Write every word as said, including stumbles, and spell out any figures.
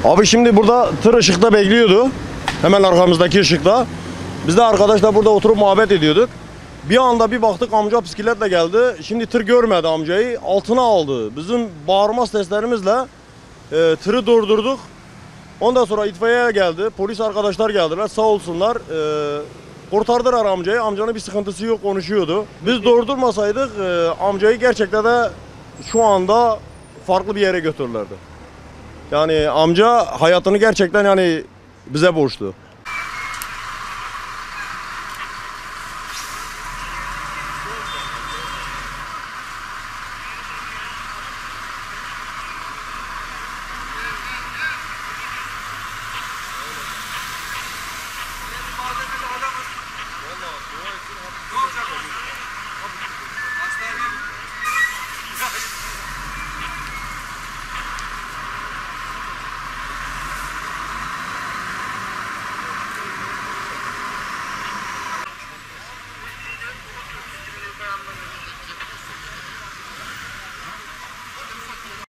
Abi şimdi burada tır ışıkta bekliyordu. Hemen arkamızdaki ışıkta. Biz de arkadaşla burada oturup muhabbet ediyorduk. Bir anda bir baktık amca bisikletle geldi. Şimdi tır görmedi amcayı. Altına aldı. Bizim bağırma seslerimizle e, tırı durdurduk. Ondan sonra itfaiye geldi. Polis arkadaşlar geldiler. Sağ olsunlar. E, kurtardılar amcayı. Amcanın bir sıkıntısı yok, konuşuyordu. Biz durdurmasaydık e, amcayı gerçekten de şu anda farklı bir yere götürürlerdi. Yani amca hayatını gerçekten yani bize borçlu. Ne olacak?